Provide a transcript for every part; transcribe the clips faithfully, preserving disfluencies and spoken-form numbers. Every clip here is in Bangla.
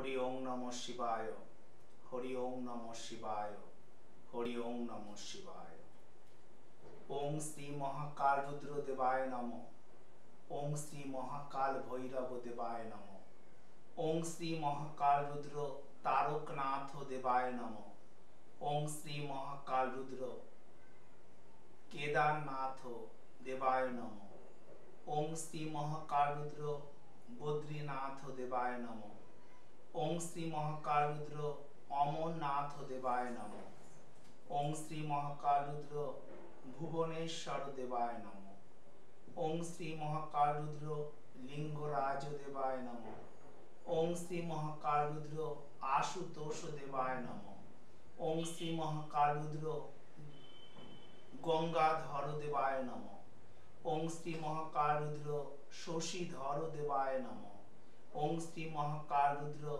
हरि ओम नमः शिवाय। हरि ओम नमः शिवाय। हरि ओम नमः शिवाय। ओम श्री महाकाल रुद्र देवाय नमः। ओम श्री महाकाल भैरव देवाय नमः। ओम श्री महाकाल रुद्र तारकनाथ देवाय नमः। ओम श्री महाकाल रुद्र केदारनाथ देवाय नमः। ओम श्री महाकाल रुद्र बद्रीनाथ देवाय नमः। ओम श्री महाकाल रुद्र अमरनाथ देवाय नमः। ओम श्री महाकाल रुद्र भुवनेश्वर देवाय नमः। ओम श्री महाकाल रुद्र लिंगराज देवाय नमः। ओम श्री महाकाल रुद्र आशुतोष देवाय नमः। ओम श्री महाकाल रुद्र गंगाधर देवाय नमः। ओम श्री महाकाल रुद्र शशिधर देवाय नमः। ओम श्री महाकाल रुद्र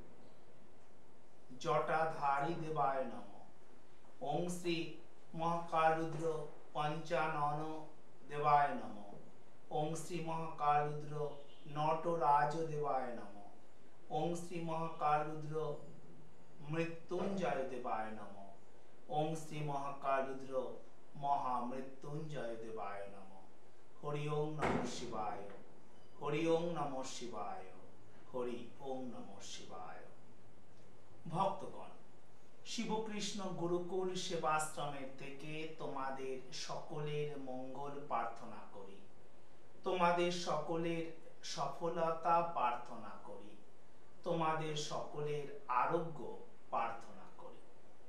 जटाधारी देवाय नमः। ओम श्री महाकाल रुद्र पंचानन देवाय नमः। ओम श्री महाकाल रुद्र नटराज देवाय नमः। ओम श्री महाकाल रुद्र मृत्युंजय देवाय नमः। ओम श्री महाकाल रुद्र महामृत्युंजय देवाय नमः। हरि ओम नमः शिवाय। हरि ओम नमः शिवाय। हरि ओम नमः शिवाय। भक्तगण, শিবকৃষ্ণ গুরুকুল সেবাশ্রমের থেকে তোমাদের সকলের মঙ্গল প্রার্থনা করি, তোমাদের সকলের সফলতা প্রার্থনা করি, তোমাদের সকলের আরোগ্য প্রার্থনা করি।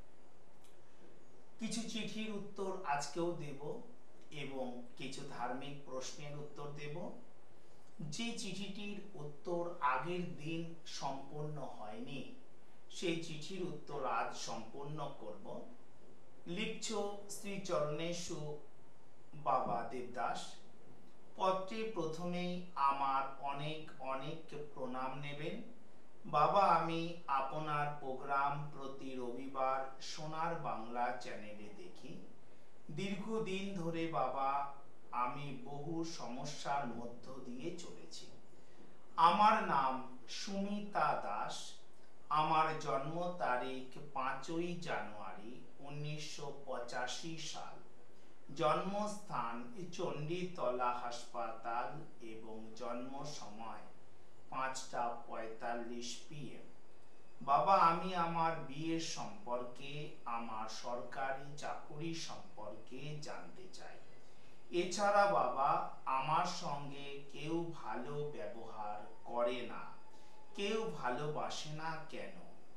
কিছু চিঠির উত্তর আজকেও দেব এবং কিছু ধার্মিক প্রশ্নের উত্তর দেব। যে চিঠিটির উত্তর আগের দিন সম্পূর্ণ হয়নি সেই চিঠির উত্তর আজ সম্পূর্ণ করব। লিখছ শ্রী চরণেশু বাবা দেবদাস। পত্রে প্রথমেই আমার অনেক অনেক প্রণাম নেবেন। বাবা, আমি আপনার প্রোগ্রাম প্রতি রবিবার সোনার বাংলা চ্যানেলে দেখি। দীর্ঘদিন ধরে বাবা আমি বহু সমস্যার মধ্য দিয়ে চলেছি। আমার নাম সুমিতা দাস। আমার জন্ম তারিখ পাঁচই জানুয়ারি উনিশশো পঁচাশি সাল। জন্মস্থান চণ্ডীতলা হাসপাতাল এবং জন্ম সময় পাঁচটা পঁয়তাল্লিশ পিএম। বাবা, আমি আমার বিয়ের সম্পর্কে, আমার সরকারি চাকুরি সম্পর্কে জানতে চাই। এছাড়া বাবা, আমার সঙ্গে কেউ ভালো ব্যবহার করে না, কেউ ভালোবাসে না কেন?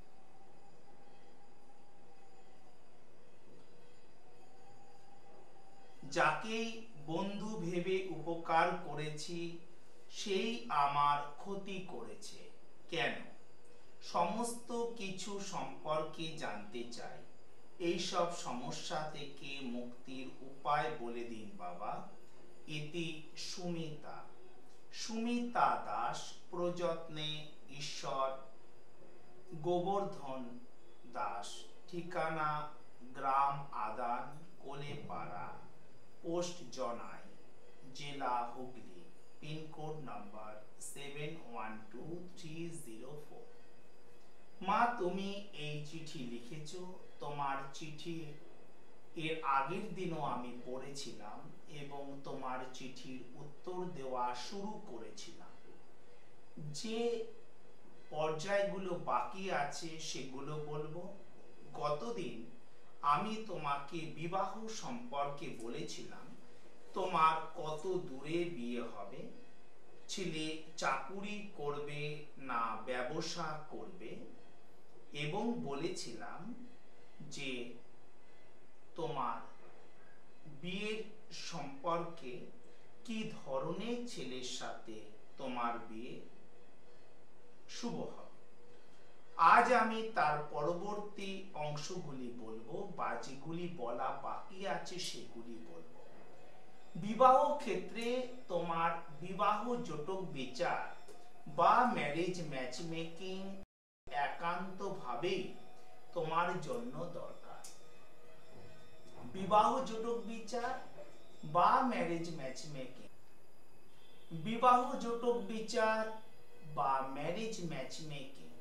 যাকেই বন্ধু ভেবে উপকার করেছি সেই আমার ক্ষতি করেছে কেন? সমস্ত কিছু সম্পর্কে জানতে চাই। এই সব সমস্যা থেকে মুক্তির উপায় বলে দিন বাবা। ইতি সুমিতা। সুমিতা দাস, প্রযত্নে ঈশ্বর, গোবর্ধন দাস। ঠিকানা গ্রাম আদান, কোলেপাড়া, পোস্ট জনাই, জেলা Hooghly, pin code number seven one two three zero four. মা, তুমি এই চিঠি লিখেছ। তোমার চিঠি এর আগের দিনও আমি পড়েছিলাম এবং তোমার চিঠির উত্তর দেওয়া শুরু করেছিলাম। যে পর্যায়গুলো বাকি আছে সেগুলো বলবো। গতদিন আমি তোমাকে বিবাহ সম্পর্কে বলেছিলাম তোমার কত দূরে বিয়ে হবে, ছেলে চাকুরি করবে না ব্যবসা করবে, এবং বলেছিলাম যে তোমার বিয়ের সম্পর্কে কি ধরনের ছেলের সাথে তোমার বিয়ে শুভ হবে। আজ আমি তার পরবর্তী অংশগুলি বলবো, বা যেগুলি বলা বাকি আছে সেগুলি বলবো। বিবাহ ক্ষেত্রে তোমার বিবাহ জটক বিচার বা ম্যারেজ ম্যাচ মেকিং একান্তভাবেই তোমার জন্য দরকার। বিবাহ জটক বিচার বা ম্যারেজ ম্যাচ মেকিং, বিবাহ জটক বিচার বা ম্যারেজ ম্যাচ মেকিং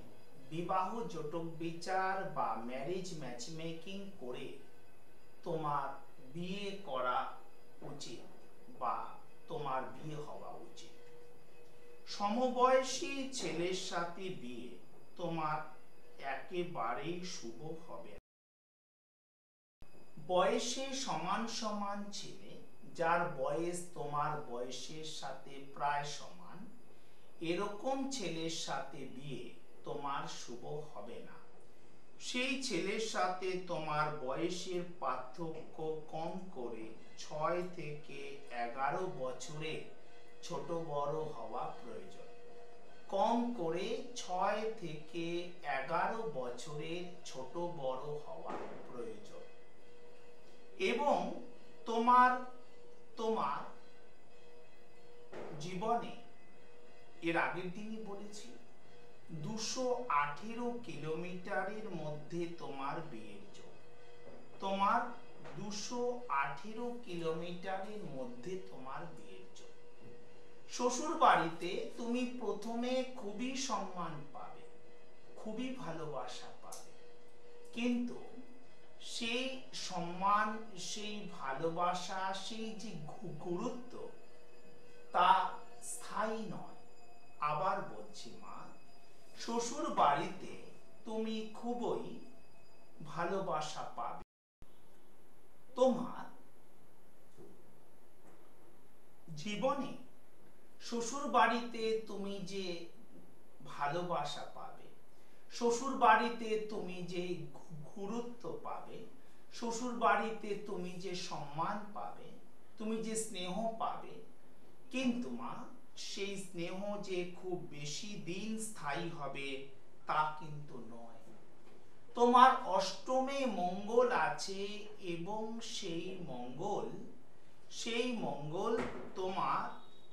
বিবাহ জটক বিচার বা ম্যারেজ ম্যাচমেকিং করে তোমার বিয়ে করা উচিত বা তোমার বিয়ে হওয়া উচিত। সমবয়সী ছেলের সাথে বিয়ে তোমার একেবারেই শুভ হবে। বয়সে সমান সমান ছেলে, যার বয়স তোমার বয়সের সাথে প্রায় সমান, এরকম ছেলের সাথে বিয়ে তোমার শুভ হবে না। সেই ছেলের সাথে তোমার বয়সের পার্থক্য কম করে ছয় থেকে এগারো বছরে ছোট বড় হওয়া প্রয়োজন। কম করে ছয় থেকে এগারো বছরের ছোট বড় হওয়া প্রয়োজন। এবং তোমার তোমার জীবনে, এর আগের দিনই বলেছি, দুশো আঠেরো কিলোমিটারের মধ্যে তোমার বিয়ের যোগ। তোমার দুশো আঠেরো কিলোমিটারের মধ্যে তোমার বিয়ের যোগ। শ্বশুর বাড়িতে তুমি প্রথমে খুবই সম্মান পাবে, খুবই ভালোবাসা পাবে, কিন্তু সেই সম্মান, সেই ভালোবাসা, সেই যে গুরুত্ব, তা স্থায়ী নয়। আবার বলছি মা, শ্বশুর বাড়িতে তুমি খুবই ভালোবাসা পাবে। তোমার জীবনে শ্বশুর বাড়িতে তুমি যে ভালোবাসা পাবে, শ্বশুর বাড়িতে তুমি যে গুরুত্ব পাবে, শ্বশুর বাড়িতে তুমি যে সম্মান পাবে, তুমি যে স্নেহ পাবে, কিন্তু মা সেই স্নেহ যে খুব বেশি দিন স্থায়ী হবে তা কিন্তু নয়। তোমার অষ্টমে মঙ্গল আছে এবং সেই মঙ্গল সেই মঙ্গল তোমার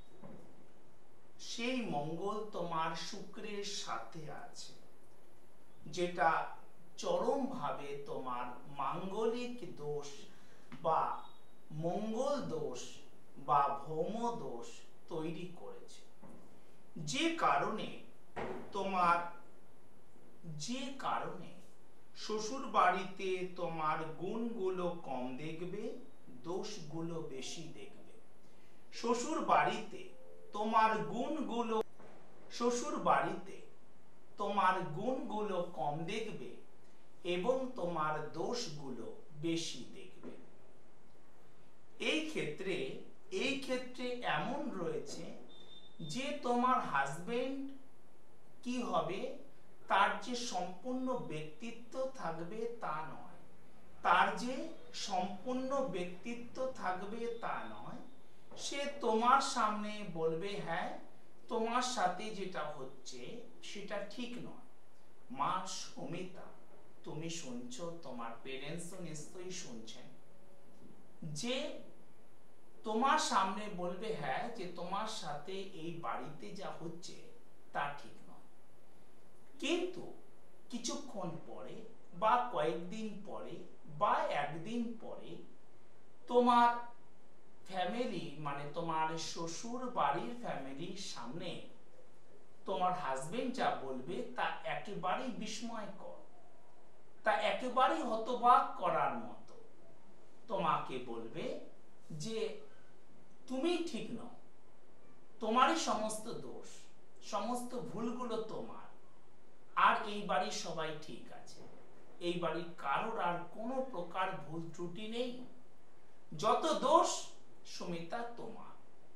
সেই মঙ্গল তোমার শুক্রের সাথে আছে, যেটা চরমভাবে তোমার মাঙ্গলিক দোষ বা মঙ্গল দোষ বা ভৌম দোষ তৈরি করেছে। যে কারণে তোমার যে কারণে শ্বশুর বাড়িতে তোমার গুণগুলো কম দেখবে, দোষগুলো বেশি দেখবে। শ্বশুর বাড়িতে তোমার গুণগুলো শ্বশুর বাড়িতে তোমার গুণগুলো কম দেখবে এবং তোমার দোষগুলো বেশি দেখবে। এই ক্ষেত্রে এই ক্ষেত্রে এমন রয়েছে যে তোমার হাজবেন্ড কি হবে, তার যে সম্পূর্ণ ব্যক্তিত্ব থাকবে তা নয়। তার যে সম্পূর্ণ ব্যক্তিত্ব থাকবে তা নয়। সে তোমার সামনে বলবে, হ্যাঁ তোমার সাথে যেটা হচ্ছে সেটা ঠিক নয়। মা সুমিতা, তুমি শুনছো, তোমার পেরেন্টসও নিশ্চয়ই শুনছেন, যে তোমার সামনে বলবে হ্যাঁ যে তোমার সাথে এই বাড়িতে যা হচ্ছে তা ঠিক নয়, কিন্তু কিছুক্ষণ পরে বা কয়েকদিন পরে বা একদিন পরে তোমার ফ্যামিলি, মানে তোমার শ্বশুর বাড়ির ফ্যামিলির সামনে তোমার হাজবেন্ড যা বলবে তা একেবারেই বিস্ময়কর, তা একেবারেই হতবাক করার মতো। তোমাকে বলবে যে তুমি ঠিক নও, তোমারই সমস্ত দোষ, সমস্ত ভুলগুলো তোমার, আর এই বাড়ির সবাই ঠিক আছে, এই বাড়ির কারোর আর কোনো প্রকার ভুল ত্রুটি নেই, যত দোষ সুমিতা তোমার।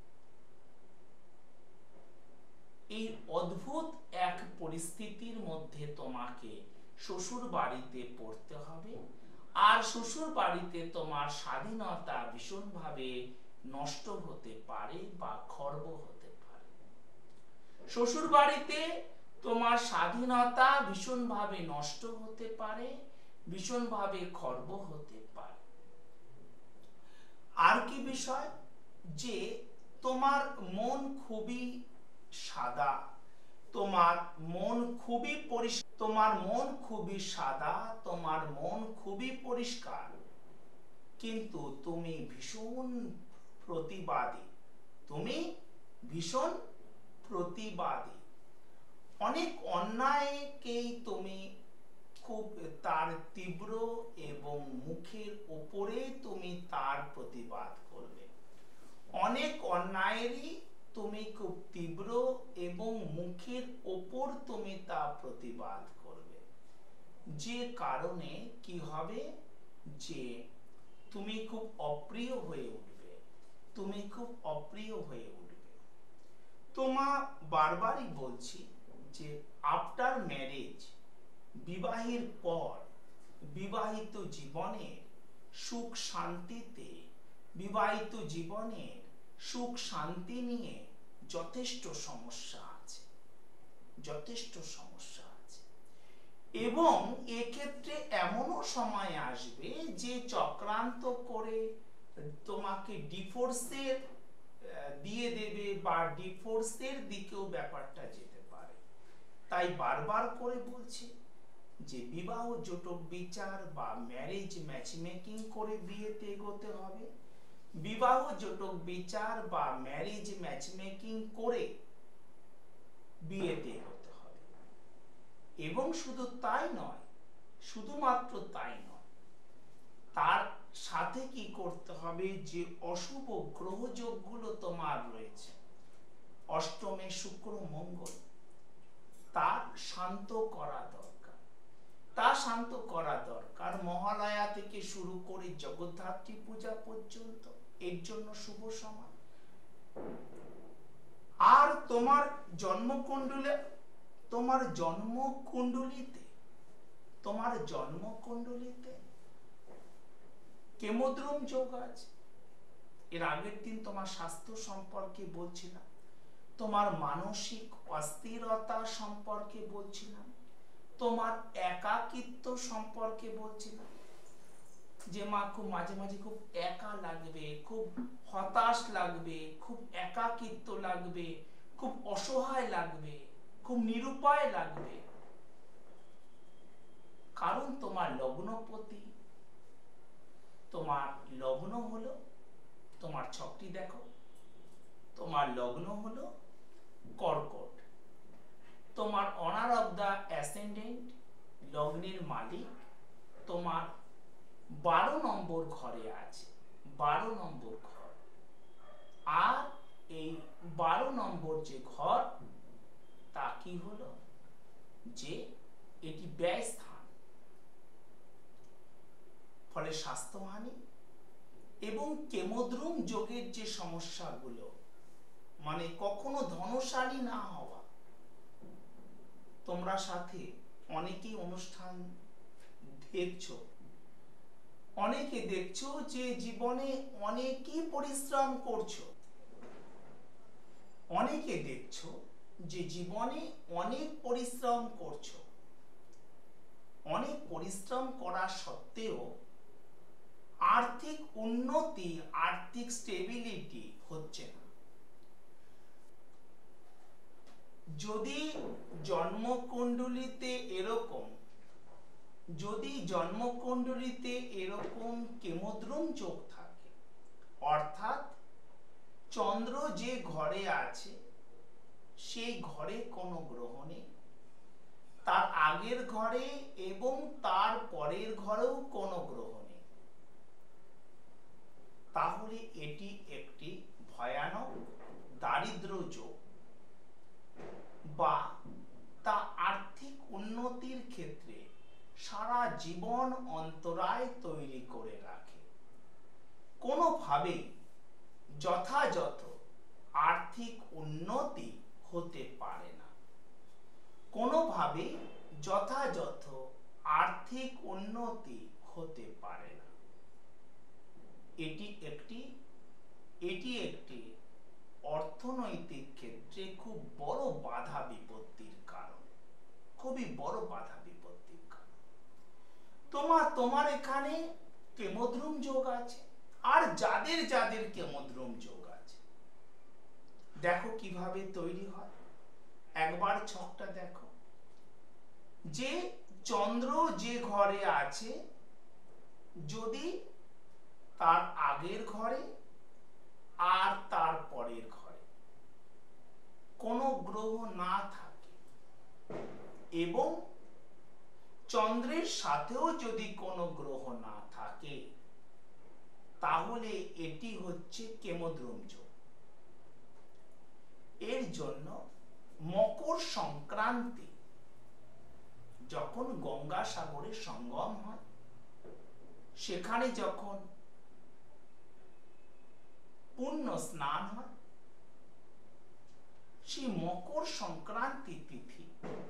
এই অদ্ভুত এক পরিস্থিতির মধ্যে তোমাকে শ্বশুর বাড়িতে পড়তে হবে, আর শ্বশুর বাড়িতে তোমার স্বাধীনতা ভীষণভাবে নষ্ট হতে পারে বা খর্ব হতে পারে। শ্বশুর বাড়িতে তোমার স্বাধীনতা ভীষণভাবে নষ্ট হতে পারে, ভীষণভাবে খর্ব হতে পারে। আর কি বিষয়, যে তোমার মন খুবই সাদা, তোমার মন খুবই পরিষ্কার, তোমার মন খুবই সাদা, তোমার মন খুবই পরিষ্কার, কিন্তু তুমি ভীষণ প্রতিবাদী, তুমি ভীষণ প্রতিবাদী। অনেক অন্যায়কেই তুমি তার তীব্র এবং মুখের ওপরে তুমি তার প্রতিবাদ করবে। অনেক অন্যায়েরই তুমি খুব তীব্র এবং মুখের ওপর তুমি তা প্রতিবাদ করবে, যে কারণে কি হবে, যে তুমি খুব অপ্রিয় হয়ে উঠবে, তুমি খুব অপ্রিয় হয়ে উঠবে। তোমা বারবারই বলছি যে আফটার ম্যারেজ, বিবাহের পর বিবাহিত জীবনের সুখ শান্তিতে, বিবাহিত জীবনের সুখ শান্তি নিয়ে যথেষ্ট সমস্যা আছে, যথেষ্ট সমস্যা আছে। এবং এক্ষেত্রে এমনও সময় আসবে যে চক্রান্ত করে তোমাকে ডিভোর্সের দিয়ে দেবে বা ডিভোর্সের দিকেও ব্যাপারটা যেতে পারে। তাই বারবার করে বলছি যে বিবাহ জটক বিচার বা ম্যারেজ ম্যাচমেকিং করে বিয়েতে এগোতে হবে। বিবাহ জটক বিচার বা ম্যারেজ ম্যাচমেকিং করে বিয়েতে এগোতে হবে। এবং শুধু তাই নয়, শুধুমাত্র তাই নয়, তার সাথে কি করতে হবে, যে অশুভ গ্রহযোগগুলো তোমার রয়েছে, অষ্টমে শুক্র মঙ্গল, তার শান্ত করা দরকার। তা শান্ত করা দরকার। মহালয়া থেকে শুরু করে জগদ্ধাত্রী পূজা পর্যন্ত এর জন্য শুভ সময়। আর তোমার জন্মকুণ্ডলে, তোমার জন্মকুণ্ডলিতে, তোমার জন্মকুণ্ডলিতে কেমদ্রুম যোগ আছে। এর আগের দিন তোমার স্বাস্থ্য সম্পর্কে বলছিলাম, তোমার মানসিক অস্থিরতা সম্পর্কে বলছিলাম, তোমার একাকিত্ব সম্পর্কে বলছিলাম, যে মা খুব মাঝে মাঝে খুব একা লাগবে, খুব হতাশ লাগবে, খুব একাকিত্ব লাগবে, খুব অসহায় লাগবে, খুব নিরুপায় লাগবে। কারণ তোমার লগ্নপতি, তোমার লগ্ন হলো, তোমার ছকটি দেখো, তোমার লগ্ন হলো কর্কট, তোমার অনার অফ দা অ্যাসেন্ডেন্ট লগ্নের মালিক তোমার বারো নম্বর ঘরে আছে, বারো নম্বর ঘর। আর এই বারো নম্বর যে ঘর, তা কি হলো, যে এটি ব্যয় স্থান, ফলে স্বাস্থ্যহানি এবং কেমদ্রুম যোগের যে সমস্যাগুলো, মানে কখনো ধনশালী না হওয়া। তোমরা সাথে অনেকেই অনুষ্ঠান দেখছো, অনেকে দেখছো যে জীবনে অনেকই পরিশ্রম করছো, অনেকে দেখছো যে জীবনে অনেক পরিশ্রম করছো, অনেক পরিশ্রম করা সত্ত্বেও আর্থিক উন্নতি, আর্থিক স্টেবিলিটি হচ্ছে না। যদি জন্মকুণ্ডলিতে এরকম, যদি জন্মকুণ্ডলিতে এরকম কেমদ্রুম যোগ থাকে, অর্থাৎ চন্দ্র যে ঘরে আছে সেই ঘরে কোনো গ্রহ নেই, তার আগের ঘরে এবং তার পরের ঘরেও কোনো গ্রহ নেই, তাহলে এটি একটি ভয়ানক দারিদ্র যোগ, বা তা আর্থিক উন্নতির ক্ষেত্রে সারা জীবন অন্তরায় তৈরি করে রাখে। কোনোভাবেই যথাযথ আর্থিক উন্নতি হতে পারে না, কোনোভাবেই যথাযথ আর্থিক উন্নতি হতে পারে না। এটি একটি এটি একটি অর্থনৈতিক ক্ষেত্রে খুব বড় বাধা বিপত্তির কারণ, খুবই বড় বাধা বিপত্তির কারণ। তোমার তোমার এখানে কেমদ্রুম যোগ আছে, আর যাদের যাদের কেমদ্রুম যোগ আছে, দেখো কিভাবে তৈরি হয়। একবার ছকটা দেখো, যে চন্দ্র যে ঘরে আছে, যদি তার আগের ঘরে আর তার পরের ঘরে কোনো গ্রহ না থাকে এবং চন্দ্রের সাথেও যদি কোনো গ্রহ না থাকে তাহলে এটি হচ্ছে কেমদ্রম যোগ। এর জন্য মকর সংক্রান্তি যখন গঙ্গাসাগরের সঙ্গম হয়, সেখানে যখন পুণ্য স্নান হয়, সেই মকর সংক্রান্তি তিথি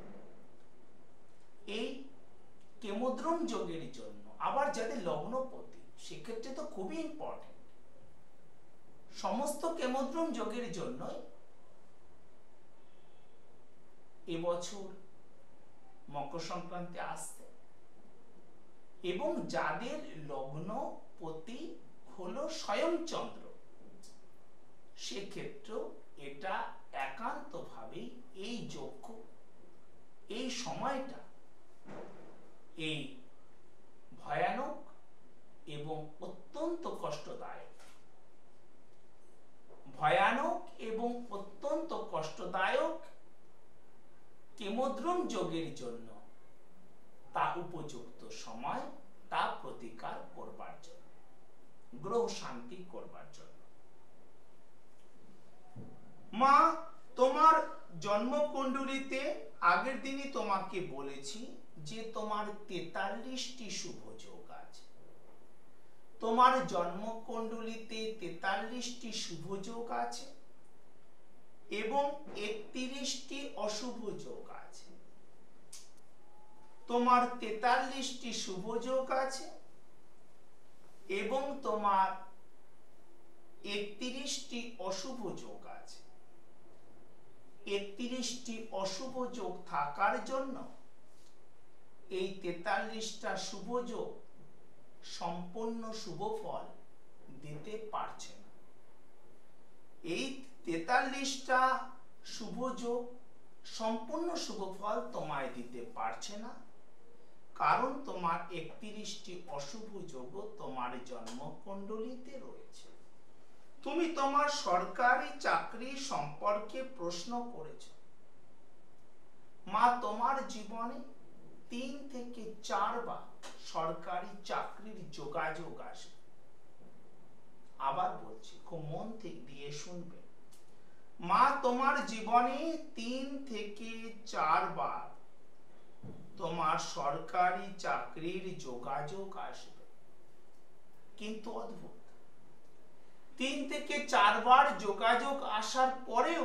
এই কেমদ্রম যোগের জন্য, আবার যাদের লগ্নপতি সেক্ষেত্রে তো খুবই ইম্পর্টেন্ট, সমস্ত কেমদ্রম যোগের জন্যই এবছর মকর সংক্রান্তি আসছে। এবং যাদের লগ্নপতি হলো স্বয়ং চন্দ্র, সেক্ষেত্রেও এটা একান্তভাবেই এই যোগ্য, এই সময়টা এই ভয়ানক এবং অত্যন্ত কষ্টদায়ক, ভয়ানক এবং অত্যন্ত কষ্টদায়ক কেমদ্রম যোগের জন্য তা উপযুক্ত সময়, তা প্রতিকার করবার জন্য, গ্রহ শান্তি করবার জন্য। মা, তোমার জন্মকুণ্ডলিতে আগের দিনই তোমাকে বলেছি যে তোমার তেতাল্লিশটি শুভ যোগ আছে। তোমার জন্মকুণ্ডলিতে তেতাল্লিশটি শুভ যোগ আছে এবং একত্রিশটি অশুভ যোগ আছে। তোমার তেতাল্লিশটি শুভ যোগ আছে এবং তোমার একত্রিশটি অশুভ যোগ আছে। একত্রিশটি অশুভ যোগ থাকার জন্য এই তেতাল্লিশটা শুভ যোগ সম্পূর্ণ শুভ ফল দিতে পারছে না। এই তেতাল্লিশটা শুভ যোগ সম্পূর্ণ শুভ ফল তোমায় দিতে পারছে না, কারণ তোমার একত্রিশটি অশুভ যোগ তোমার জন্মকুণ্ডলিতে রয়েছে। তুমি তোমার সরকারি চাকরি সম্পর্কে প্রশ্ন করেছ। মা, তোমার জীবনে তিন থেকে চারবার সরকারি চাকরির যোগাযোগ আসে। আবার বলছি, খুব মন থেকে দিয়ে শুনবে। মা, তোমার জীবনে তিন থেকে চারবার তোমার সরকারি চাকরির যোগাযোগ আসবে। কিন্তু অদ্ভুত, তিন থেকে চারবার যোগাযোগ আসার পরেও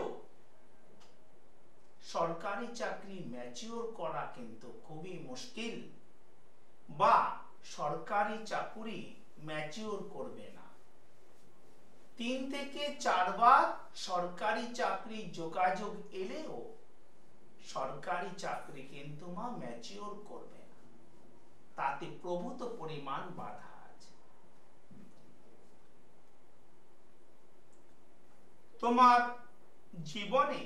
সরকারি চাকরি ম্যাচিওর করা কিন্তু খুবই মুশকিল, বা সরকারি চাকরি ম্যাচিওর করবে না। তিন থেকে চারবার সরকারি চাকরি যোগাযোগ এলেও সরকারি চাকরি কিন্তু মা ম্যাচিওর করবে না, তাতে প্রভূত পরিমাণ বাধা আছে। তোমার জীবনে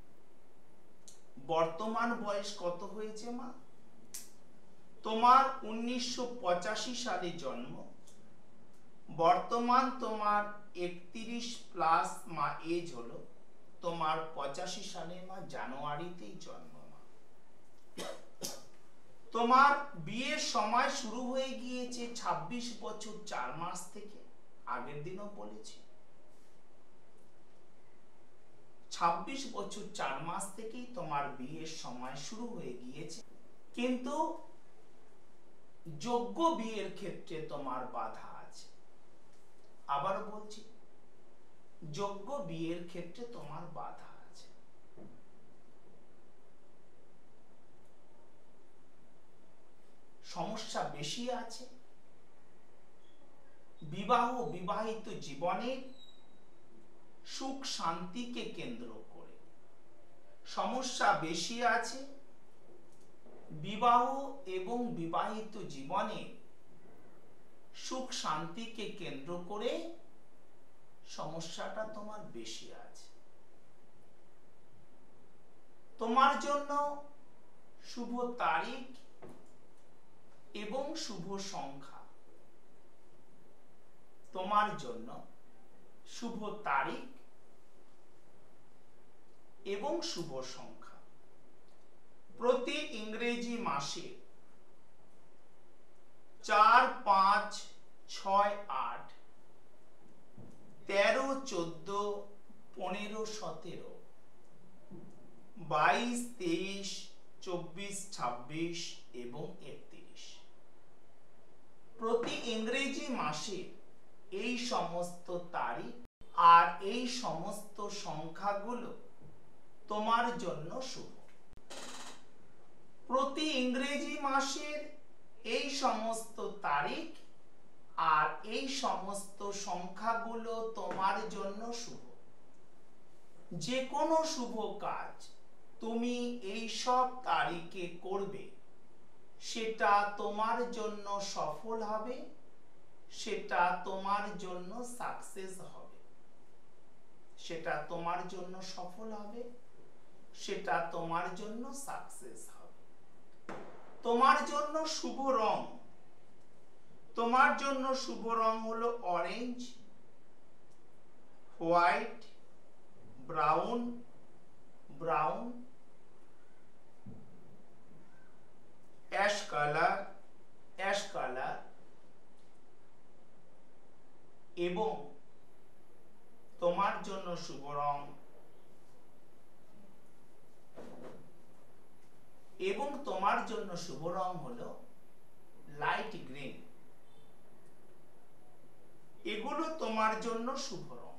বর্তমান বয়স কত হয়েছে মা? তোমার উনিশশো পঁচাশি সালে জন্ম, বর্তমান তোমার একত্রিশ প্লাস মা এজ হলো। তোমার পঁচাশি সালে মা জানুয়ারিতেই জন্ম। মা, তোমার বিয়ের সময় শুরু হয়ে গিয়েছে ছাব্বিশ বছর চার মাস থেকে, আগের দিনও বলেছি। ছাব্বিশ বছর চার মাস থেকেই তোমার বিয়ের সময় শুরু হয়ে গিয়েছে, কিন্তু যোগ্য বিয়ের ক্ষেত্রে তোমার বাধা আছে। আবার বলছি, যোগ্য বিয়ের ক্ষেত্রে তোমার বাধা আছে। সমস্যা বেশি আছে বিবাহ বিবাহিত জীবনের সুখ শান্তিকে কেন্দ্র করে। সমস্যা বেশি আছে বিবাহ এবং বিবাহিত জীবনে সুখ শান্তিকে কেন্দ্র করে, সমস্যাটা তোমার বেশি আছে। তোমার জন্য শুভ তারিখ এবং শুভ সংখ্যা, তোমার জন্য শুভ তারিখ এবং শুভ সংখ্যা প্রতি ইংরেজি মাসে পঁচিশ, ছাব্বিশ এবং একত্রিশ। প্রতি ইংরেজি মাসে এই সমস্ত তারিখ আর এই সমস্ত সংখ্যাগুলো তোমার জন্য শুভ। প্রতি ইংরেজি মাসের এই সমস্ত তারিখ আর এই সমস্ত সংখ্যাগুলো তোমার জন্য শুভ। যে কোনো শুভ কাজ তুমি এই সব তারিখে করবে, সেটা তোমার জন্য সফল হবে, সেটা তোমার জন্য সাকসেস হবে, সেটা তোমার জন্য সফল হবে, সেটা তোমার জন্য সাকসেস হবে। তোমার জন্য শুভ রং, তোমার জন্য শুভ রং হলো orange, white, brown, brown, ash colour, ash colour এবং তোমার জন্য শুভ রং এবং তোমার জন্য শুভ রং হলো লাইট গ্রিন। এগুলো তোমার জন্য শুভ রং।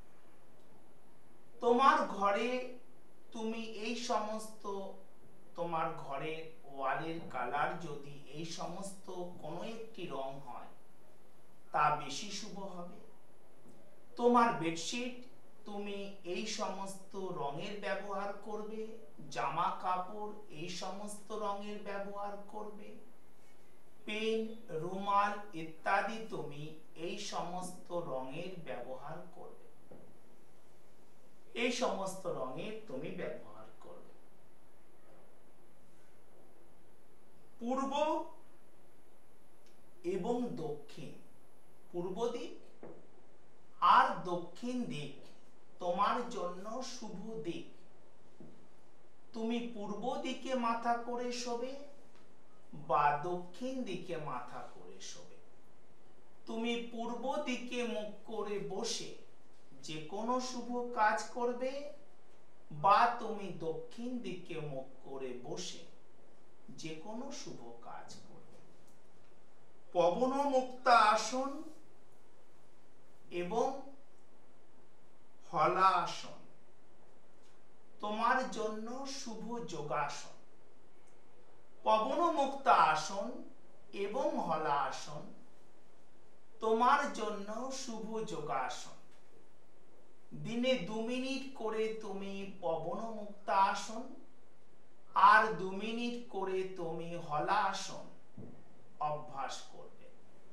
তোমার ঘরে তুমি এই সমস্ত, তোমার ঘরের ওয়ালের কালার যদি এই সমস্ত কোনো একটি রং হয়, তা বেশি শুভ হবে। তোমার বেডশিট তুমি এই সমস্ত রঙের ব্যবহার করবে, জামা কাপড় এই সমস্ত রঙের ব্যবহার করবে, পেন, রুমাল ইত্যাদি তুমি এই সমস্ত রঙের ব্যবহার করবে, এই সমস্ত রঙের তুমি ব্যবহার করবে। পূর্ব এবং দক্ষিণ, পূর্ব দিক আর দক্ষিণ দিক তোমার জন্য শুভ দিক। তুমি পূর্ব দিকে মাথা করে শোবে বা দক্ষিণ দিকে মাথা করে শোবে। তুমি পূর্ব দিকে মুখ করে বসে যে কোনো শুভ কাজ করবে বা তুমি দক্ষিণ দিকে মুখ করে বসে যে কোনো শুভ কাজ করবে। পবনমুক্তা আসন এবং হলাসন তোমার জন্য শুভ যোগাসন। পবনমুক্তা আসন এবং হলাসন তোমার জন্য শুভ যোগাসন। দিনে দু মিনিট করে তুমি পবনমুক্তা আসন আর দু মিনিট করে তুমি হলাসন অভ্যাস করবে।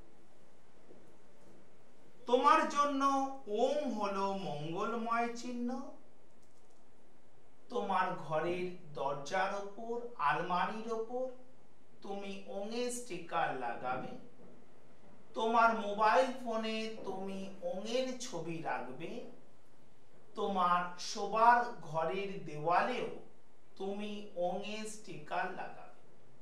তোমার জন্য ওম হলো মঙ্গলময় চিহ্ন। তোমার ঘরের দরজার ওপর, আলমারির ওপর তুমি ওমের স্টিকার লাগাবে। তোমার মোবাইল ফোনে তুমি ওমের ছবি রাখবে। তোমার শোবার ঘরের দেওয়ালেও তুমি ওমের স্টিকার লাগাবে।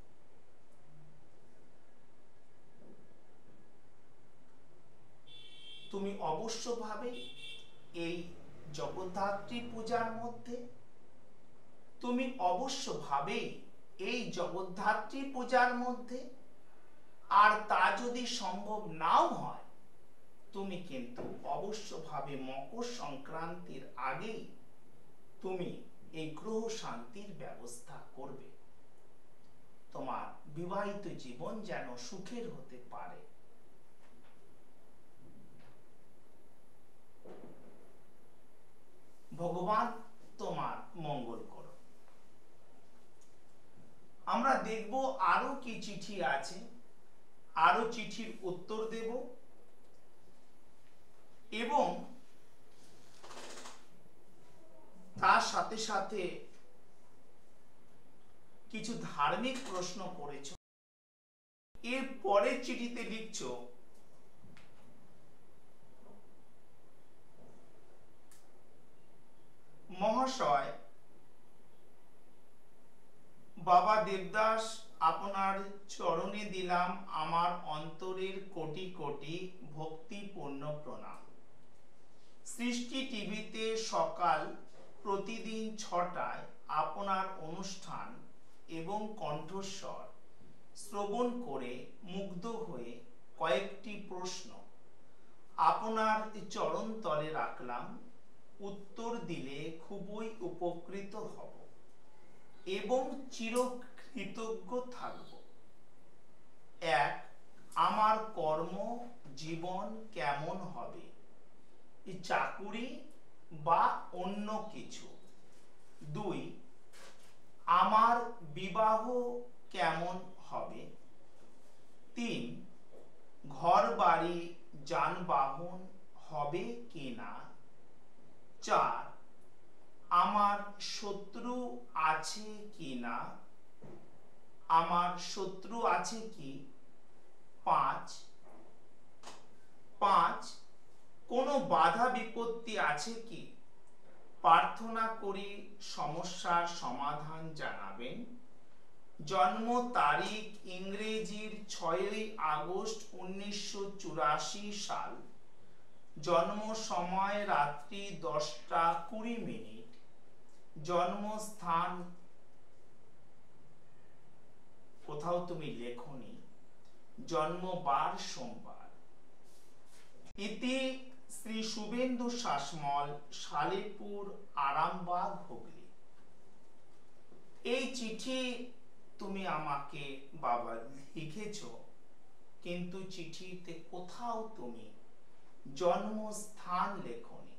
তুমি অবশ্যভাবে এই জগদ্ধাত্রী পূজার মধ্যে তুমি অবশ্যভাবে এই জগদ্ধাত্রী পূজার মধ্যে আর তা যদি সম্ভব নাও হয়, তুমি কিন্তু অবশ্যভাবে মকর সংক্রান্তির আগেই তুমি এই গ্রহ শান্তির ব্যবস্থা করবে। তোমার বিবাহিত জীবন যেন সুখের হতে পারে। ভগবান তোমার মঙ্গল করো। আমরা দেখব আরো কি চিঠি আছে, আরো চিঠির উত্তর দেব এবং তার সাথে সাথে কিছু ধার্মিক প্রশ্ন করেছ। এর পরের চিঠিতে লিখছ, মহাশয়, বাবা দেবদাস, আপনার চরণে দিলাম আমার অন্তরের কোটি কোটি ভক্তিপূর্ণ প্রণাম। সৃষ্টি টিভিতে সকাল প্রতিদিন ছটায় আপনার অনুষ্ঠান এবং কণ্ঠস্বর শ্রবণ করে মুগ্ধ হয়ে কয়েকটি প্রশ্ন আপনার চরণ তলে রাখলাম। উত্তর দিলে খুবই উপকৃত হব এবং চিরকৃতজ্ঞ থাকব। এক, আমার কর্ম জীবন কেমন হবে? চাকুরি বা অন্য কিছু। দুই, আমার বিবাহ কেমন হবে? তিন, ঘর বাড়ি যানবাহন হবে কিনা? চার, আমার শত্রু আছে কিনা? আমার শত্রু আছে কি? পাঁচ পাঁচ কোনো বাধা বিপত্তি আছে কি? প্রার্থনা করি সমস্যার সমাধান জানাবেন। জন্ম তারিখ ইংরেজির ছয়ই আগস্ট উনিশশো চুরাশি সাল। জন্ম সময় রাত্রি দশটা কুড়ি মিনিট। জন্মস্থান কোথাও তুমি লেখনি। জন্মবার সোমবার। ইতি শ্রী শুভেন্দু শাসমল, সালেপুর, আরামবাগ, হুগলি। এই চিঠি তুমি আমাকে বাবা লিখেছ, কিন্তু চিঠিতে কোথাও তুমি জন্মস্থান লেখনি।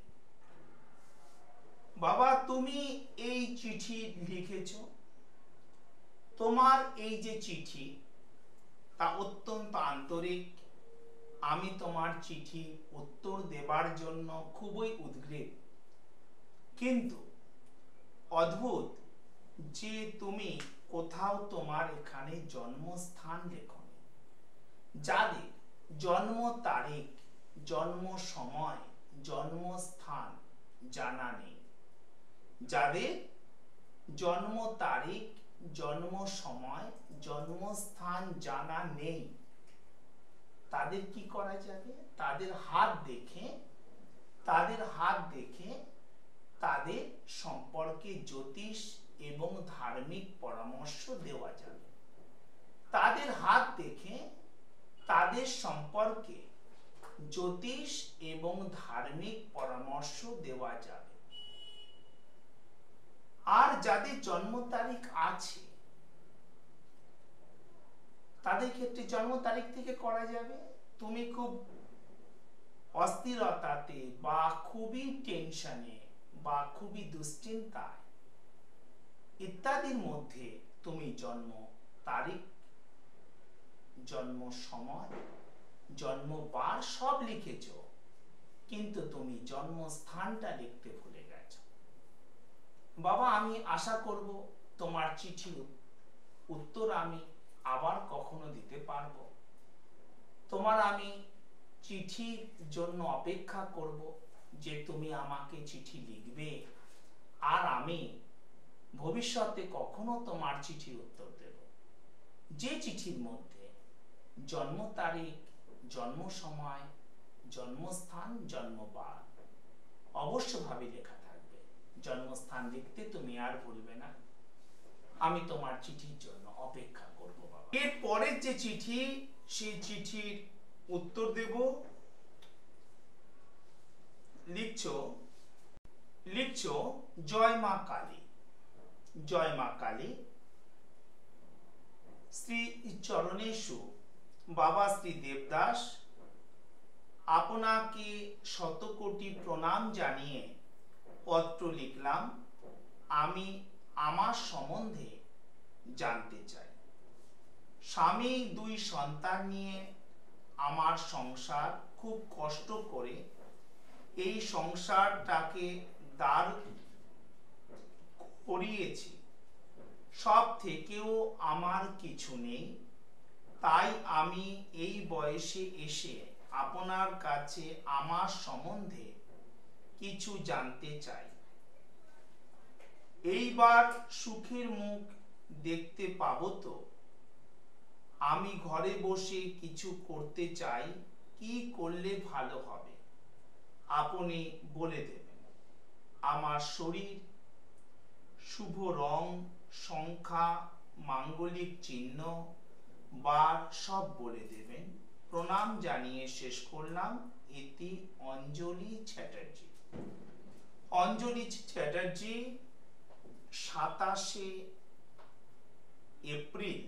বাবা, তুমি এই চিঠি লিখেছ, তোমার এই যে চিঠি তা অত্যন্ত আন্তরিক। আমি তোমার চিঠি উত্তর দেবার জন্য খুবই উদ্গ্রীব, কিন্তু অদ্ভুত যে তুমি কোথাও তোমার এখানে জন্মস্থান লেখনি। যাদের জন্ম তারিখ, জন্ম সময়, জন্মস্থান জানা নেই, যাদের জন্ম তারিখ, জন্ম সময়, জন্মস্থান জানা নেই, তাদের কি করা যাবে? তাদের হাত দেখে তাদের হাত দেখে তাদের সম্পর্কে জ্যোতিষ এবং ধার্মিক পরামর্শ দেওয়া যাবে। তাদের হাত দেখে তাদের সম্পর্কে জ্যোতিষ এবং ধার্মিক পরামর্শ দেওয়া যাবে। আর যাদের জন্ম তারিখ আছে তাদের ক্ষেত্রে জন্ম তারিখ থেকে করা যাবে। তুমি খুব অস্থিরতাতে বা খুবই টেনশনে বা খুবই দুশ্চিন্তায় ইত্যাদির মধ্যে তুমি জন্ম তারিখ, জন্ম সময়, জন্মবার সব লিখেছ, কিন্তু তুমি জন্মস্থানটা লিখতে ভুলে গেছ। বাবা, আমি আশা করব তোমার চিঠি উত্তর আমি আবার কখনো দিতে পারবো। তোমার আমি চিঠির জন্য অপেক্ষা করব যে তুমি আমাকে চিঠি লিখবে, আর আমি ভবিষ্যতে কখনো তোমার চিঠির উত্তর দেব, যে চিঠির মধ্যে জন্ম তারিখ, জন্ম সময়, জন্মস্থান, জন্মবার অবশ্যভাবে লেখা থাকবে। জন্মস্থান লিখতে তুমি আর ভুলবে না। আমি তোমার চিঠির জন্য অপেক্ষা করব বাবা। এর পরের যে চিঠি, সেই চিঠির উত্তর দেব। লিখছো লিখছো জয় মা কালী। জয় মা কালী। শ্রী চরণেশু বাবা শ্রী দেবদাস, আপনাকে শতকোটি প্রণাম জানিয়ে পত্র লিখলাম। আমি আমার সম্বন্ধে জানতে চাই। স্বামী, দুই সন্তান নিয়ে আমার সংসার, খুব কষ্ট করে এই সংসারটাকে দাঁড় করিয়েছি। সব থেকেও আমার কিছু নেই, তাই আমি এই বয়সে এসে আপনার কাছে আমার সম্বন্ধে কিছু জানতে চাই। এইবার সুখের মুখ দেখতে পাবো তো? আমি ঘরে বসে কিছু করতে চাই, কি করলে ভালো হবে আপনি বলে দেবেন। আমার শরীর, শুভ রং, সংখ্যা, মাঙ্গলিক চিহ্ন বার সব বলে দেবেন। প্রণাম জানিয়ে শেষ করলাম। ইতি অঞ্জলি চ্যাটার্জি। অঞ্জলি চ্যাটার্জি সাতাশে এপ্রিল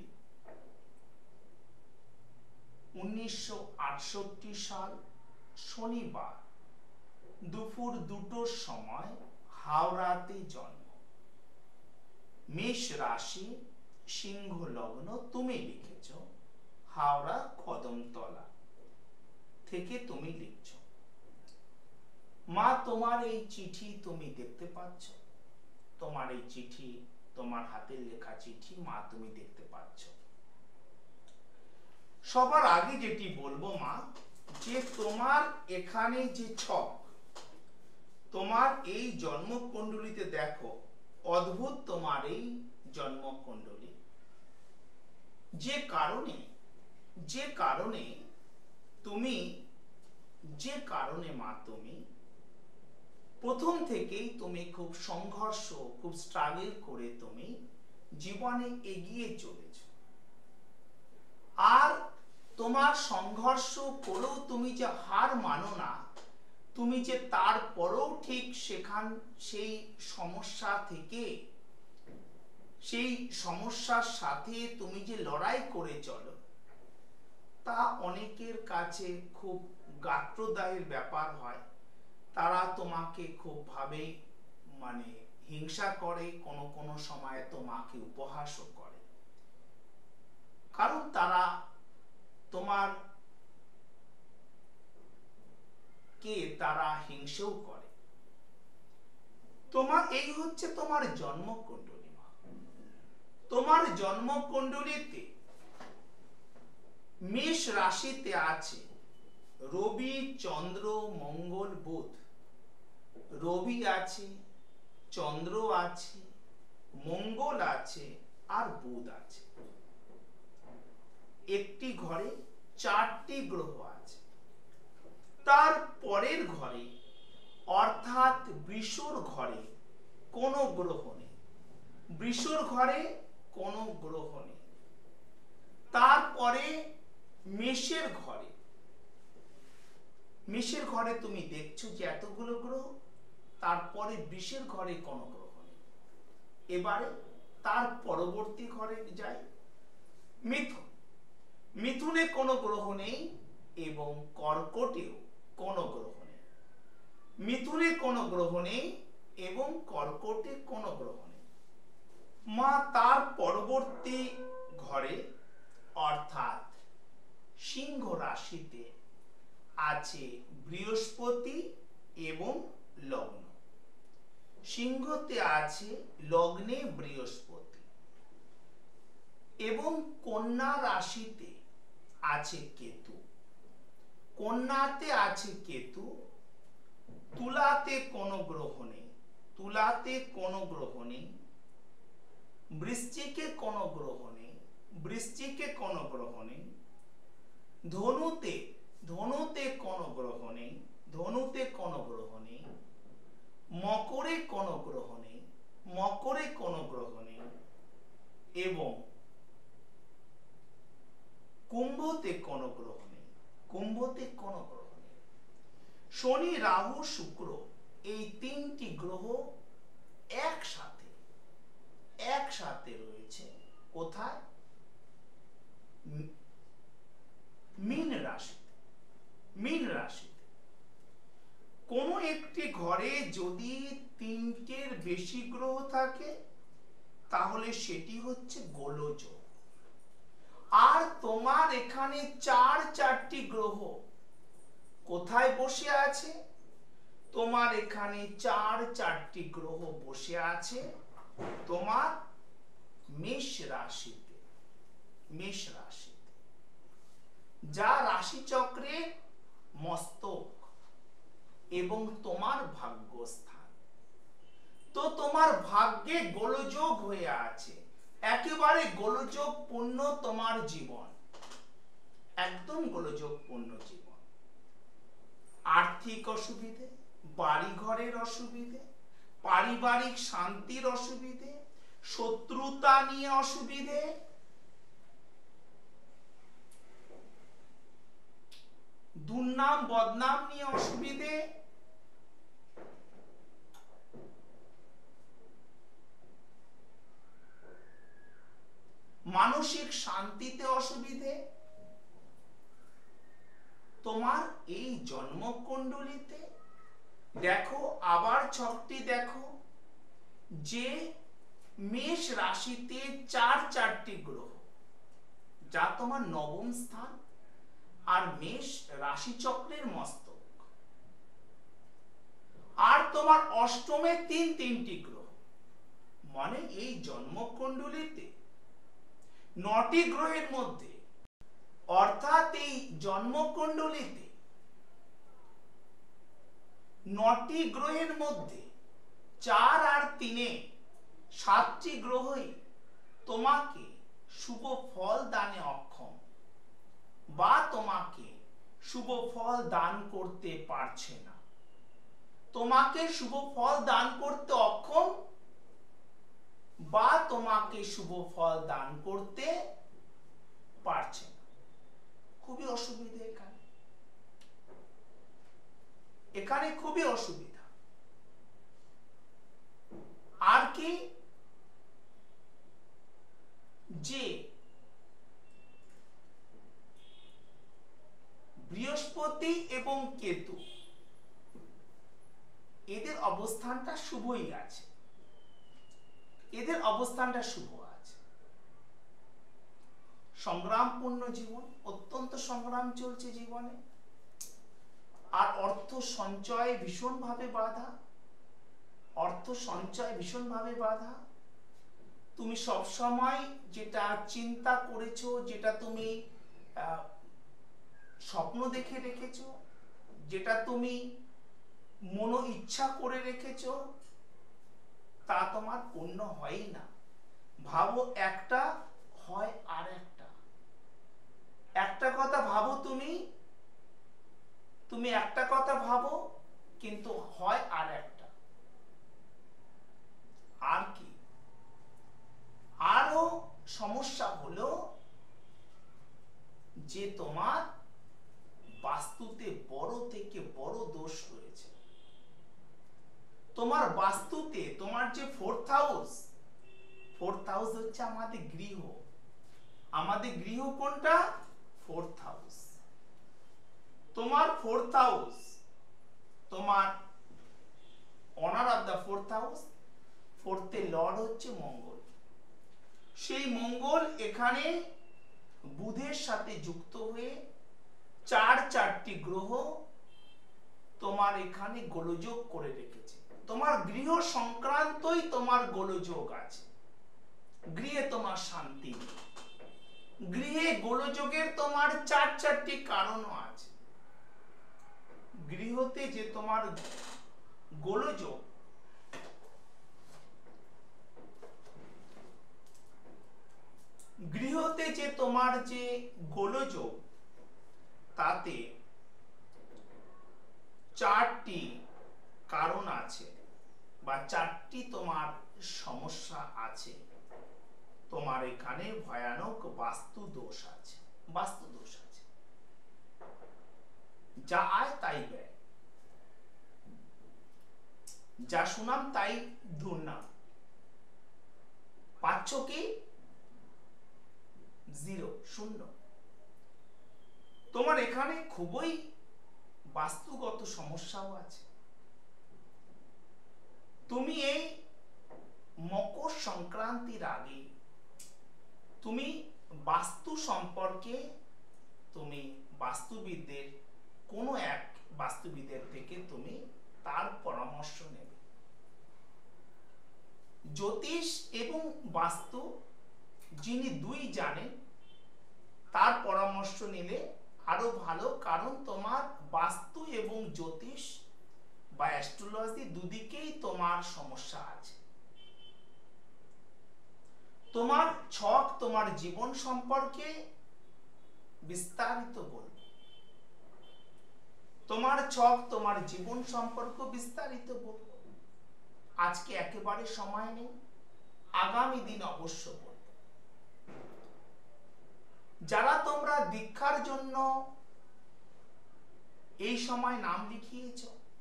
উনিশশো আটষট্টি সাল শনিবার দুপুর দুটোর সময় হাওড়াতে জন্ম। মেষ রাশি, সিংহ লগ্ন। তুমি লিখেছ হাওড়া কদমতলা থেকে তুমি লিখছ। মা, তোমার এই চিঠি তুমি দেখতে পাচ্ছ। তোমার এই চিঠি, তোমার হাতের লেখা চিঠি মা তুমি দেখতে পাচ্ছ। সবার আগে যেটি বলবো মা, যে তোমার এখানে যে ছক, তোমার এই জন্মকুণ্ডলিতে দেখো, অদ্ভুত তোমার এই জন্মকুণ্ডলী। যে কারণে যে কারণে তুমি যে কারণে মা তুমি প্রথম থেকেই তুমি খুব সংঘর্ষ, খুব স্ট্রাগল করে তুমি জীবনে এগিয়ে চলেছ। আর তোমার সংঘর্ষ করেও তুমি যে হার মানো না, তুমি যে তারপরেও ঠিক সেখান সেই সমস্যা থেকে, সেই সমস্যার সাথে তুমি যে লড়াই করে চলো, তা অনেকের কাছে খুব গাত্রদাহের ব্যাপার হয়। তারা তোমাকে খুব ভাবে মানে হিংসা করে, কোনো কোনো সময় তোমাকে উপহাসও করে, কারণ তারা তোমার কে তারা হিংসেও করে। তোমার এই হচ্ছে তোমার জন্মকুণ্ডলী। তোমার জন্মকুণ্ডলীতে মেষ রাশিতে আছে রবি, চন্দ্র, মঙ্গল, বুধ। রবি আছে, চন্দ্র আছে, মঙ্গল আছে, আর বুধ আছে। একটি ঘরে চারটি গ্রহ আছে। তার পরের ঘরে অর্থাৎ বৃষর ঘরে কোনো গ্রহ নেই। বৃষর ঘরে কোনো গ্রহ নেই। তারপরে মেষের ঘরে, মেষের ঘরে তুমি দেখছো যে এতগুলো গ্রহ। তারপরে বৃষের ঘরে কোনো গ্রহ নেই। এবারে তার পরবর্তী ঘরে যাই, মিথুন। মিথুনে কোনো গ্রহ নেই এবং কর্কটেও কোনো গ্রহ নেই। মিথুনে কোনো গ্রহ নেই এবং কর্কটে কোনো গ্রহ নেই। মা, তার পরবর্তী ঘরে অর্থাৎ সিংহ রাশিতে আছে বৃহস্পতি এবং লগ্ন। সিংহতে আছে লগ্নে বৃহস্পতি এবং কন্যা রাশিতে আছে কেতু। কন্যাতে আছে কেতু। তুলাতে কোনো গ্রহ নেই। তুলাতে কোনো গ্রহ নেই। বৃশ্চিকে কোনো গ্রহ নেই। বৃশ্চিকে কোনো গ্রহ নেই। ধনুতে ধনুতে কোনো গ্রহ নেই। ধনুতে কোনো গ্রহ নেই। মকরে কোনো গ্রহ নেই। মকরে কোনো গ্রহ নেই এবং কুম্ভতে কোনো গ্রহ নেই। কুম্ভতে কোনো গ্রহ নেই। শনি, রাহু, শুক্র এই তিনটি গ্রহ একসাথে একসাথে রয়েছে। কোথায়? মীন রাশিতে। মীন রাশিতে কোনো একটি ঘরে যদি তিনটের বেশি গ্রহ থাকে তাহলে সেটি হচ্ছে গোলযোগ। আর তোমার এখানে চার চারটি গ্রহ কোথায় বসে আছে? তোমার এখানে চার চারটি গ্রহ বসে আছে তোমার মেষ রাশিতে। মেষ রাশিতে যা রাশিচক্রের মস্তক এবং তোমার ভাগ্যস্থান। তো তোমার ভাগ্যে গোলযোগ হয়ে আছে, একেবারে গোলযোগ পূর্ণ তোমার জীবন, একদম গোলযোগ পূর্ণ জীবন। আর্থিক অসুবিধে, বাড়ি ঘরের অসুবিধে, পারিবারিক শান্তির অসুবিধে, শত্রুতা নিয়ে অসুবিধে, দুর্নাম বদনাম নিয়ে অসুবিধে, মানসিক শান্তিতে অসুবিধে, তোমার এই জন্মকুণ্ডলিতে দেখো, আবার ছকটি দেখো, যে মেষ রাশিতে চার চারটি গ্রহ, যা তোমার নবম স্থান আর মেষ রাশি চক্রের মস্তক, আর তোমার অষ্টমে তিন তিনটি গ্রহ, মানে এই জন্মকুণ্ডলিতে নটি গ্রহের মধ্যে, অর্থাৎ এই জন্মকুণ্ডলিতে নটি গ্রহের মধ্যে চার আর তিনে সাতটি গ্রহই তোমাকে শুভ ফল দানে অক্ষম, বা তোমাকে শুভ ফল দান করতে পারছে না। তোমাকে শুভ ফল দান করতে অক্ষম বা তোমাকে শুভ ফল দান করতে পারছে না। খুবই অসুবিধা এখানে, এখানে খুবই অসুবিধা। আর কি, যে বৃহস্পতি এবং কেতু এদের অবস্থানটা শুভই আছে, এদের অবস্থানটা শুভ আছে। সংগ্রামপূর্ণ জীবন, অত্যন্ত সংগ্রাম চলছে জীবনে, আর অর্থ সঞ্চয় ভীষণভাবে বাধা, অর্থ সঞ্চয় ভীষণভাবে বাধা। তুমি সব সময় যেটা চিন্তা করেছো, যেটা তুমি স্বপ্ন দেখে রেখেছো, যেটা তুমি মনো ইচ্ছা করে রেখেছো, তা তোমার পূর্ণ হয়ই না। ভাবো একটা, হয় আর একটা। একটা কথা ভাবো, তুমি তুমি একটা কথা ভাবো, কিন্তু হয় আর একটা। আর কি, আরো সমস্যা হলো যে তোমার বাস্তুতে বড় থেকে বড় দোষ রয়েছে। তোমার বাস্তুতে তোমার যে ফোর্থ হাউস, ফোর্থ হাউস হচ্ছে আমাদের গৃহ। আমাদের গৃহ কোনটা? Fourth house. তোমার ফোর্থ হাউস, তোমার owner of the fourth house, ফোর্থে লর্ড হচ্ছে মঙ্গল। সেই মঙ্গল এখানে বুধের সাথে যুক্ত হয়ে চার চারটি গ্রহ তোমার এখানে গোলযোগ করে রেখেছে। তোমার গৃহ সংক্রান্তই তোমার গোলযোগ আছে। গৃহে তোমার শান্তি নেই, গৃহে গোলযোগের তোমার চার চারটি কারণও আছে। গৃহতে যে তোমার গোলযোগ, গৃহতে যে তোমার যে গোলযোগ, তাতে চারটি কারণ আছে বা চারটি তোমার সমস্যা আছে। তোমার এখানে ভয়ানক বাস্তু দোষ আছে, বাস্তু দোষ আছে। যা আয় তাই ব্যয়, যা সুনাম তাই দুর্নাম। পাচ্ছ কি? জিরো, শূন্য। তোমার এখানে খুবই বাস্তুগত সমস্যাও আছে। তুমি এই মকর সংক্রান্তির আগে তুমি বাস্তু সম্পর্কে তুমি বাস্তুবিদদের কোনো এক বাস্তুবিদের থেকে তুমি তার পরামর্শ নেবে। জ্যোতিষ এবং বাস্তু যিনি দুই জানেন, তার পরামর্শ নিলে আরো ভালো। কারণ তোমার বাস্তু এবং জ্যোতিষ বা অ্যাস্ট্রোলজি দুদিকেই তোমার সমস্যা আছে। তোমার ছক, তোমার জীবন সম্পর্কে বিস্তারিত বলবো। তোমার ছক, তোমার জীবন সম্পর্ক বিস্তারিত বলবো। আজকে একেবারে সময় নেই, আগামী দিন অবশ্য বলবো। যারা তোমরা দীক্ষার জন্য এই সময় নাম লিখিয়েছ,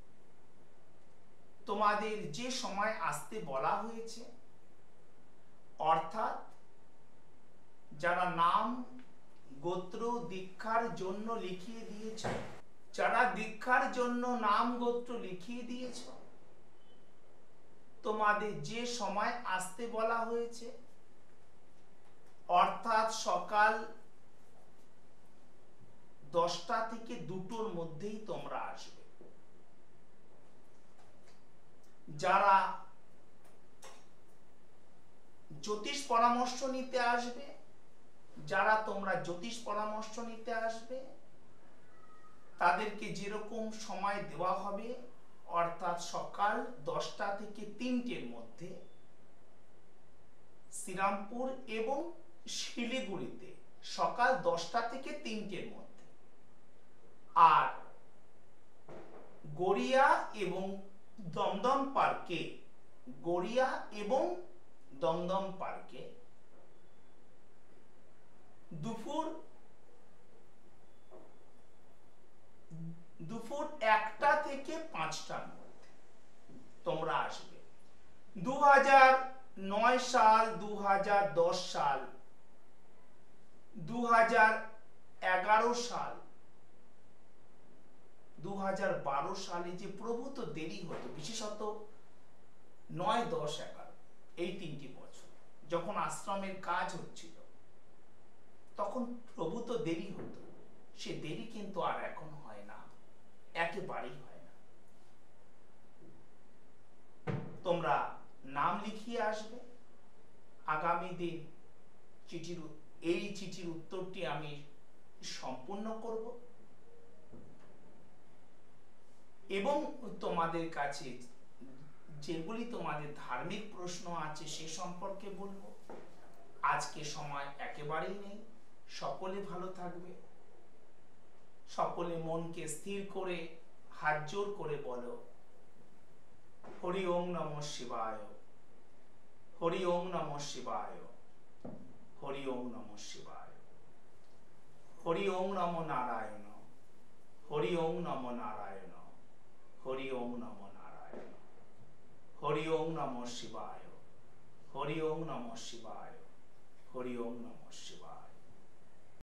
তোমাদের যে সময় আসতে বলা হয়েছে, অর্থাৎ যারা নাম গোত্র দীক্ষার জন্য লিখিয়ে দিয়েছ, যারা দীক্ষার জন্য নাম গোত্র লিখিয়ে দিয়েছ, তোমাদের যে সময় আসতে বলা হয়েছে, অর্থাৎ সকাল দশটা থেকে দুটোর মধ্যেই তোমরা আসবে। যারা জ্যোতিষ পরামর্শ নিতে আসবে, যারা তোমরা জ্যোতিষ পরামর্শ নিতে আসবে, তাদেরকে যেরকম সময় দেওয়া হবে, অর্থাৎ সকাল দশটা থেকে তিনটের মধ্যে শ্রীরামপুর এবং শিলিগুড়িতে সকাল দশটা থেকে তিনটের মধ্যে, আর গড়িয়া এবং দমদম পার্কে গড়িয়া এবং দমদম পার্কে দুপুর দুপুর একটা থেকে পাঁচটার মধ্যে তোমরা আসবে। দু হাজার নয় সাল, দু হাজার দশ সাল, দু হাজার এগারো সাল, দু হাজার বারো সালে যে প্রভূত দেরি হতো, বিশেষত নয় দশ এগারো এই তিনটি বছর যখন আশ্রমের কাজ হচ্ছিল, তখন প্রভূত দেরি হতো। সে দেরি কিন্তু আর এখন হয় না, একেবারেই হয় না। তোমরা নাম লিখিয়ে আসবে। আগামী দিন চিঠির এই চিঠির উত্তরটি আমি সম্পূর্ণ করব এবং তোমাদের কাছে যেগুলি তোমাদের ধার্মিক প্রশ্ন আছে সে সম্পর্কে বলবো। আজকে সময় একেবারেই নেই। সকলে ভালো থাকবে। সকলে মনকে স্থির করে হাত জোর করে বলো, হরি ওম নমঃ শিবায়, হরি ওম নমঃ শিবায়, হরি ওম নমঃ শিবায়, হরি ওম নমো নারায়ণ, হরি ওম নমো নারায়ণ, হরি ওম নমো নারায়ণ, হরি ওম নমঃ শিবায়, হরি ওম নমঃ শিবায়, হরি ওম নমঃ শিবায়।